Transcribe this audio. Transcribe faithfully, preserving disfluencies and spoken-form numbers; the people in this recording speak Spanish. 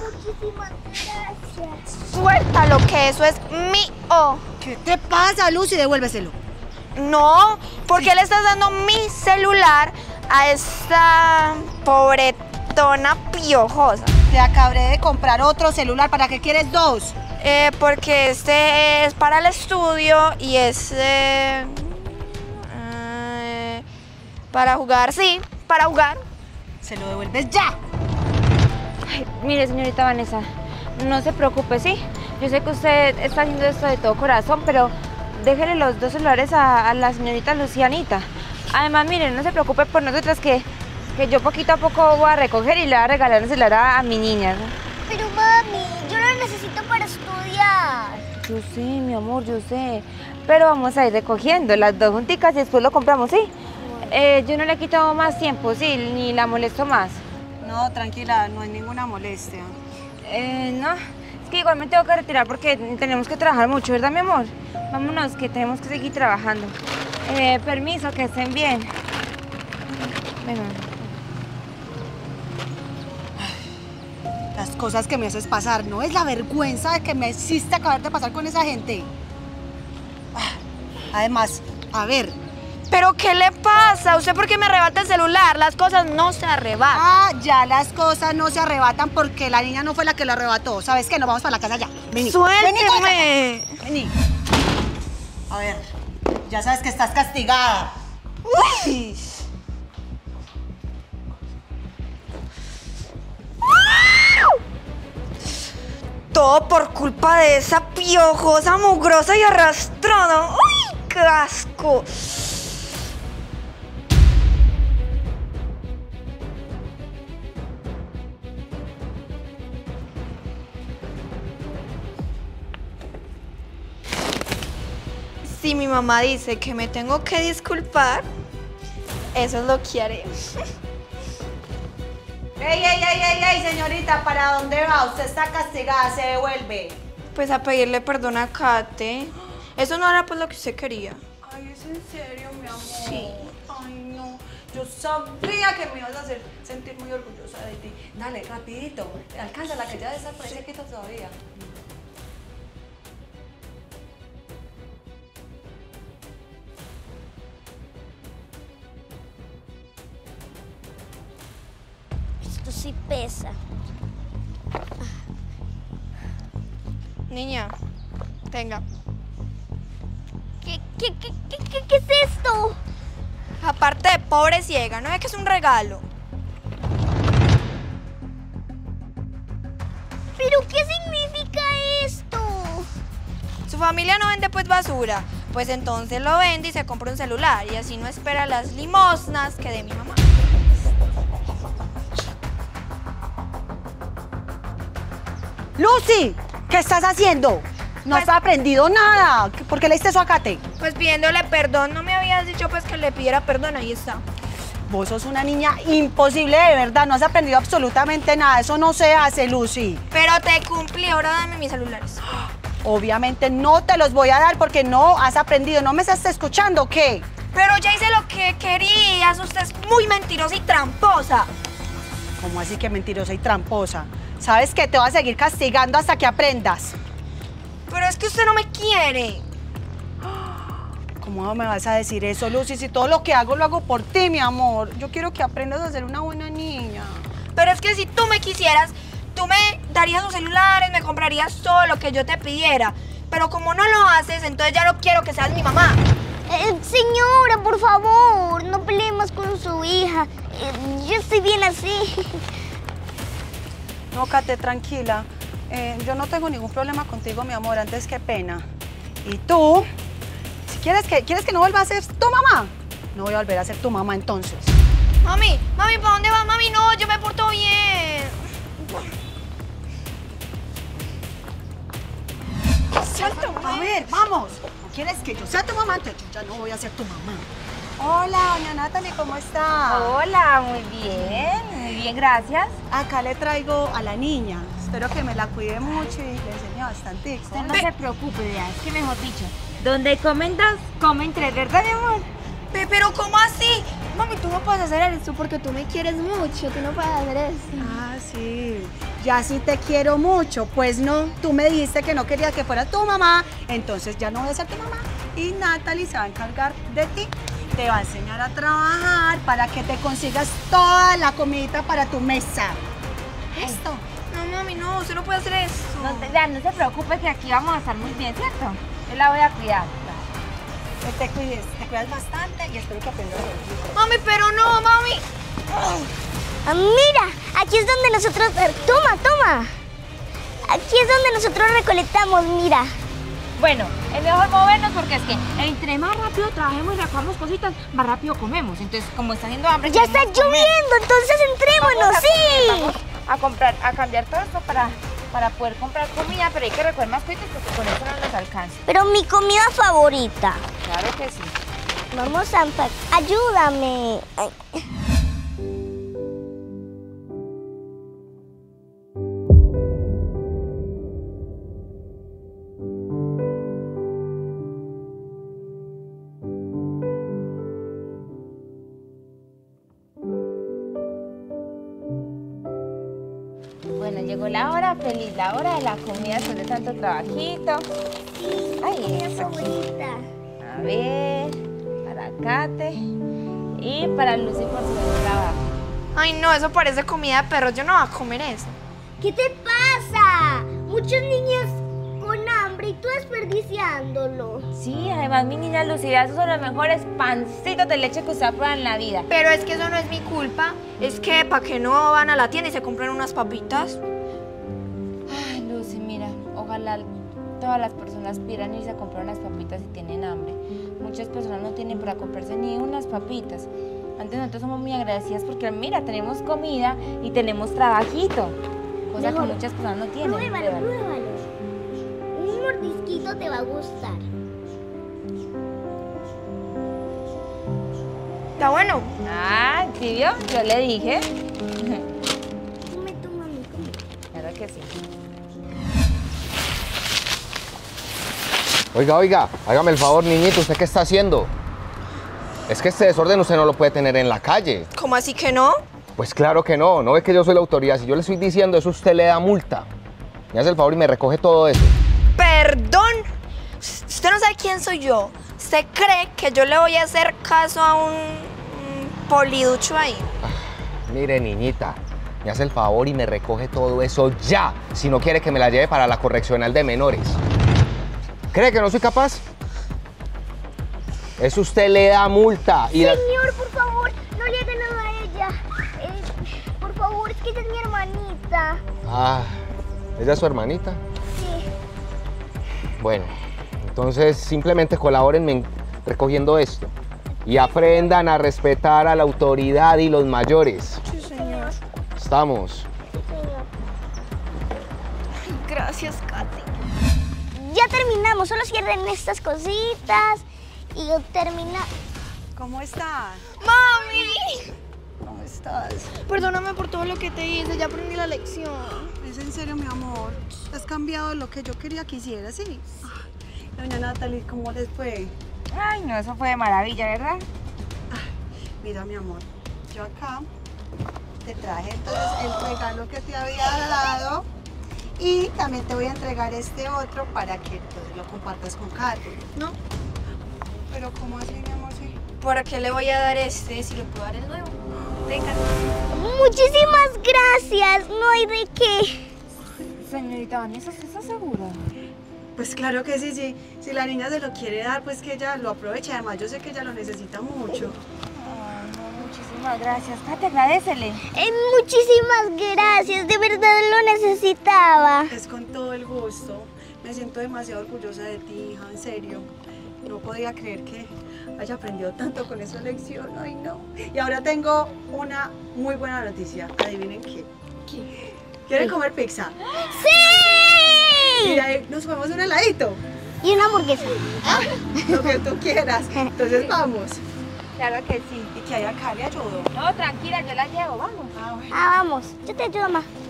Muchísimas gracias. Suéltalo, que eso es mío. ¿Qué te pasa, Lucy? Devuélveselo. No, porque sí. Le estás dando mi celular a esta pobretona piojosa. Te acabé de comprar otro celular. ¿Para qué quieres dos? Eh, porque este es para el estudio y este... Eh, para jugar, sí, para jugar. Se lo devuelves ya. Ay, mire, señorita Vanessa, no se preocupe, ¿sí? Yo sé que usted está haciendo esto de todo corazón, pero déjele los dos celulares a, a la señorita Lucianita. Además, mire, no se preocupe por nosotras que, que yo poquito a poco voy a recoger y le voy a regalar un celular a, a mi niña, ¿no? Pero mami, yo lo necesito para estudiar. Yo sé, mi amor, yo sé. Pero vamos a ir recogiendo las dos junticas y después lo compramos, ¿sí? Eh, yo no le quito más tiempo, sí, ni la molesto más. No, tranquila, no hay ninguna molestia. Eh, no, es que igual me tengo que retirar porque tenemos que trabajar mucho, ¿verdad, mi amor? Vámonos, que tenemos que seguir trabajando. Eh, permiso, que estén bien. Venga. Las cosas que me haces pasar, ¿no es la vergüenza de que me hiciste acabar de pasar con esa gente? Además, a ver... ¿Pero qué le pasa? ¿Usted por qué me arrebata el celular? Las cosas no se arrebatan. Ah, ya las cosas no se arrebatan porque la niña no fue la que lo arrebató. ¿Sabes qué? Nos vamos para la casa ya. Vení. ¡Suélteme! Vení, Vení. A ver, ya sabes que estás castigada. Uy. Todo por culpa de esa piojosa, mugrosa y arrastrada. ¡Uy, qué asco! Si mi mamá dice que me tengo que disculpar, eso es lo que haré. ¡Ey, ey, ey, ey, ey, señorita! ¿Para dónde va? Usted está castigada, se devuelve. Pues a pedirle perdón a Kate. Eso no era pues lo que usted quería. Ay, ¿es en serio, mi amor? Sí. Ay, no. Yo sabía que me ibas a hacer sentir muy orgullosa de ti. Dale, rapidito. Alcanza la que ya de estar por ahí sequita todavía. Esto sí pesa. Niña, tenga. ¿Qué, qué, qué, qué, qué, qué es esto? Aparte de pobre ciega, ¿no es que es un regalo? ¿Pero qué significa esto? Su familia no vende pues basura. Pues entonces lo vende y se compra un celular. Y así no espera las limosnas que dé mi mamá. ¡Lucy! ¿Qué estás haciendo? No Pues- has aprendido nada. ¿Por qué le diste eso a Kate? Pues pidiéndole perdón, no me habías dicho pues que le pidiera perdón, ahí está. Vos sos una niña imposible, de verdad. No has aprendido absolutamente nada. Eso no se hace, Lucy. Pero te cumplí, ahora dame mis celulares. Obviamente no te los voy a dar porque no has aprendido. ¿No me estás escuchando o qué? Pero ya hice lo que querías, usted es muy mentirosa y tramposa. ¿Cómo así que mentirosa y tramposa? ¿Sabes que te voy a seguir castigando hasta que aprendas? Pero es que usted no me quiere. ¿Cómo me vas a decir eso, Lucy? Si todo lo que hago lo hago por ti, mi amor. Yo quiero que aprendas a ser una buena niña. Pero es que si tú me quisieras, tú me darías los celulares, me comprarías todo lo que yo te pidiera. Pero como no lo haces, entonces ya no quiero que seas mi mamá. Eh, señora, por favor, no peleemos con su hija. Eh, yo estoy bien así. No, Kate, tranquila. Eh, yo no tengo ningún problema contigo, mi amor. Antes, qué pena. Y tú, si quieres que, ¿quieres que no vuelva a ser tu mamá? No voy a volver a ser tu mamá, entonces. Mami, mami, ¿para dónde vas? Mami, no, yo me porto bien. A ver, vamos. ¿No quieres que yo sea tu mamá? Entonces yo ya no voy a ser tu mamá. Hola, doña Natalie, ¿cómo está? Hola, muy bien, muy bien, gracias. Acá le traigo a la niña. Espero que me la cuide mucho y le enseñe bastante. Usted no se preocupe, vea, es que mejor dicho, donde comen dos, comen tres, ¿verdad, mi amor? Pe- Pero ¿cómo así? Mami, tú no puedes hacer esto porque tú me quieres mucho, tú no puedes hacer eso. Ah, sí. ya sí te quiero mucho. Pues no, tú me dijiste que no querías que fuera tu mamá, entonces ya no voy a ser tu mamá. Y Natalie se va a encargar de ti. Te va a enseñar a trabajar para que te consigas toda la comidita para tu mesa. ¿Listo? No, mami, no, usted no puede hacer eso. No, te- vean, no se preocupe que aquí vamos a estar muy bien, ¿cierto? Yo la voy a cuidar. Que te cuides, te cuidas bastante y espero que aprendas a vivir. Mami, pero no, mami. Ah, mira, aquí es donde nosotros... eh, Toma, toma. Aquí es donde nosotros recolectamos, mira. Bueno, es mejor movernos porque es que entre más rápido trabajemos y recogamos cositas, más rápido comemos. Entonces, como está haciendo hambre... Ya está queremos comer. lloviendo, entonces entrémonos, Vamos a sí. comer, vamos a comprar, a cambiar todo esto para, para poder comprar comida, pero hay que recoger más cositas porque con eso no nos alcanza. Pero mi comida favorita. Claro que sí. Vamos a empacar. Ayúdame. Ay. Bueno, llegó la hora feliz, la hora de la comida después de tanto trabajito. Ay, eso aquí. favorita. A ver, para Kate y para Lucy por su buen trabajo. Ay, no, eso parece comida de perros. Yo no voy a comer eso. ¿Qué te pasa? Muchos niños con hambre y tú desperdiciándolo. Sí, además mi niña Lucy, vea, esos son los mejores pancitos de leche que usted ha probado en la vida. Pero es que eso no es mi culpa. Es que para que no van a la tienda y se compren unas papitas. Ay, Lucy, mira, ojalá todas las personas pidieran irse a comprar unas papitas si tienen hambre. Muchas personas no tienen para comprarse ni unas papitas. Antes nosotros somos muy agradecidas porque, mira, tenemos comida y tenemos trabajito. Cosa que Mejor, muchas personas no tienen. Pruébalo, ¿verdad? pruébalo. Un mordisquito te va a gustar. Está bueno. Ah, ¿sí vio? Yo le dije. Come tu mami, come. Claro que sí. Oiga, oiga, hágame el favor, niñito, ¿usted qué está haciendo? Es que este desorden usted no lo puede tener en la calle. ¿Cómo así que no? Pues claro que no, no es que yo soy la autoridad. Si yo le estoy diciendo eso, usted le da multa. Me hace el favor y me recoge todo eso. Perdón. Usted no sabe quién soy yo. ¿Usted cree que yo le voy a hacer caso a un, un poliducho ahí? Mire, niñita, me hace el favor y me recoge todo eso ya, si no quiere que me la lleve para la correccional de menores. ¿Cree que no soy capaz? Eso usted le da multa. Y la... Señor, por favor, no le haga nada a ella. Eh, por favor, es que ella es mi hermanita. Ah, ¿ella es su hermanita? Sí. Bueno, entonces simplemente colabórenme en recogiendo esto y aprendan a respetar a la autoridad y los mayores. Sí, señor. Estamos. Gracias, Katy. Ya terminamos, solo cierren estas cositas y yo termina. ¿Cómo estás? ¡Mami! ¿Cómo estás? Perdóname por todo lo que te hice, ya aprendí la lección. ¿Es en serio, mi amor? ¿Has cambiado lo que yo quería que hicieras, sí? Ay, doña Natalie, ¿cómo les fue? Ay, no, eso fue de maravilla, ¿verdad? Mira, mi amor, yo acá te traje entonces el regalo que te había dado y también te voy a entregar este otro para que pues, lo compartas con Katy. ¿No? Pero ¿cómo así, mi amor? Sí. ¿Para qué le voy a dar este si le puedo dar el nuevo? Venga. Muchísimas gracias, no hay de qué. Señorita Vanessa, ¿estás segura? Pues claro que sí, sí. Si la niña se lo quiere dar, pues que ella lo aproveche. Además, yo sé que ella lo necesita mucho. Ay, no, muchísimas gracias. Kate, agradécele. Eh, muchísimas gracias, de verdad lo necesitaba. Es con todo el gusto. Me siento demasiado orgullosa de ti, hija, en serio. No podía creer que haya aprendido tanto con esa lección. Ay, no. Y ahora tengo una muy buena noticia. Adivinen qué. ¿Qué? ¿Quieren comer pizza? ¡Sí! Y ahí nos comemos un heladito. Y una hamburguesa. Lo que tú quieras. Entonces vamos. Claro que sí. Y que haya acá le ayudo. No, tranquila, yo la llevo, vamos. Ah, bueno. Ah, vamos, yo te ayudo, mamá.